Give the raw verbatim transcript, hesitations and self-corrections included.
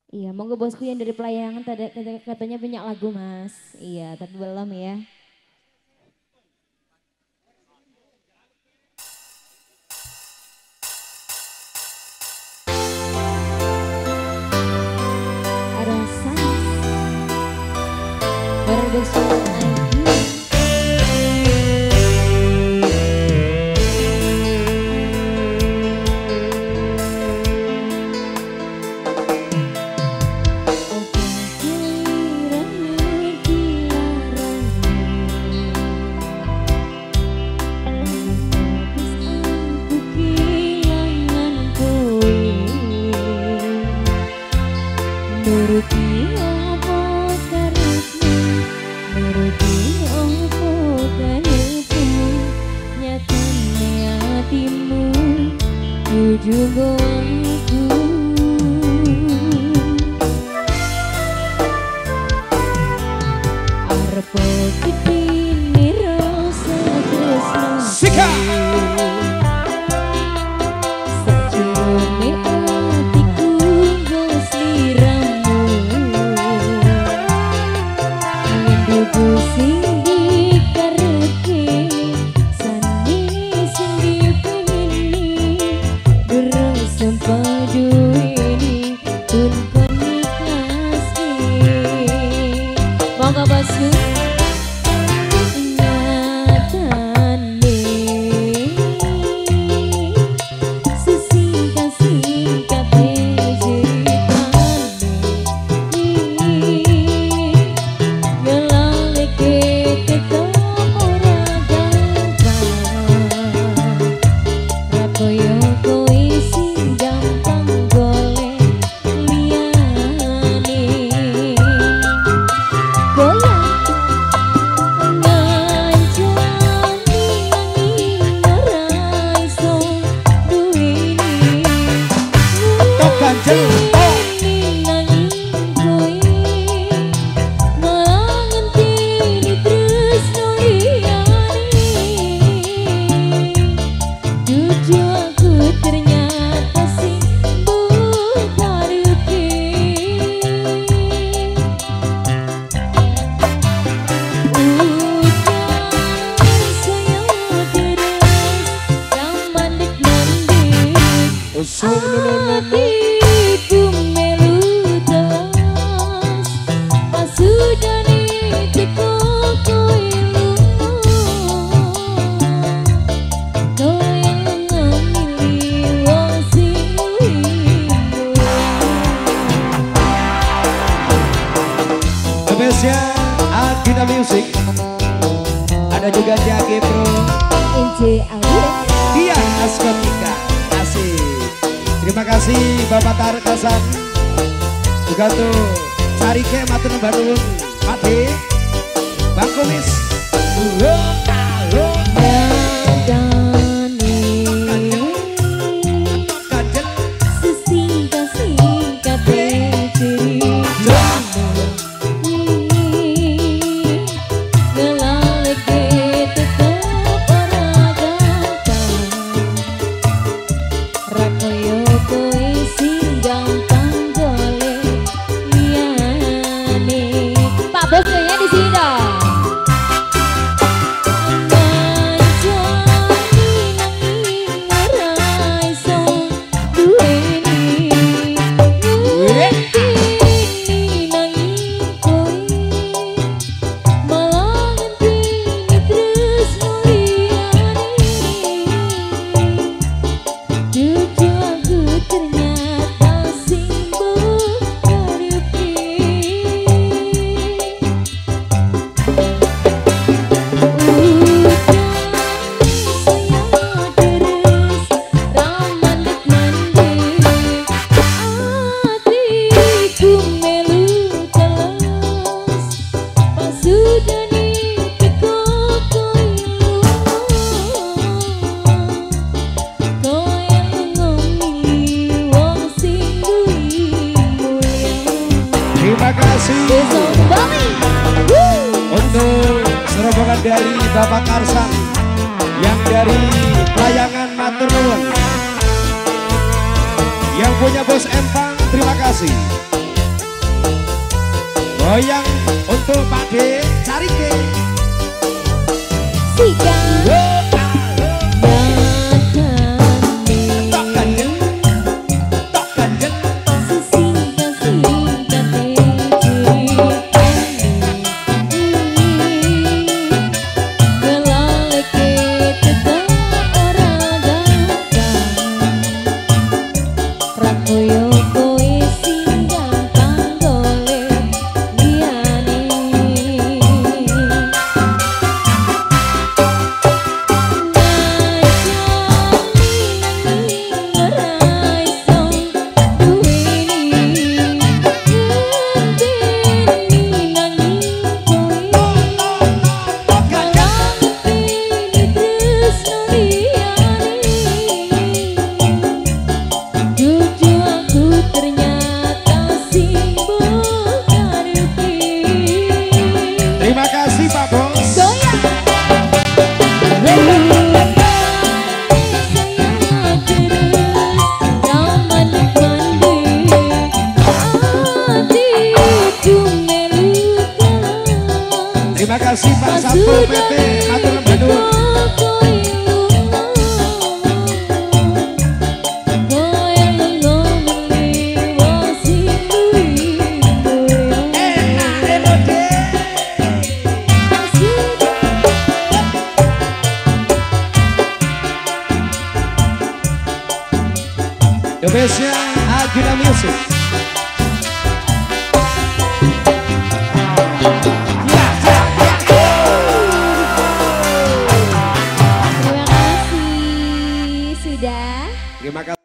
Iya, monggo bosku yang dari pelayangan tadi katanya punya lagu mas. Iya, tapi belum ya. Ada Sans. Production I D. Nuruti opo karepmu, nuruti opo karepmu, nyatane hatimu, ujung aku. Arep dipini rasa tresnaku. Sajrone atiku wis sliramu, rinduku sing dikarepke, sani sing dipingini, durung sempat duweni pun kon ikhlaske. Monggo bosku. Hatiku melu telas, pasudane teko koyo koyo ngamili wong sing Spesial Agita Music. Ada juga Jage Bro, N J Alias, Dian Askotika. Asik. Terima kasih Bapak Tarik Hasan. Juga tuh Sarike matur nuwun nuwun. Pati Bang Kumis. bosnya di sini dong. Terima kasih untuk serombongan dari Bapak Karsan yang dari Layangan matur nuwun, yang punya Bos Empang terima kasih. Goyang untuk Pak D Carike. Sika. Terima kasih Pak Bos. Terima kasih Pak Sapo P P Matur Bandung. Indonesia Agina Music.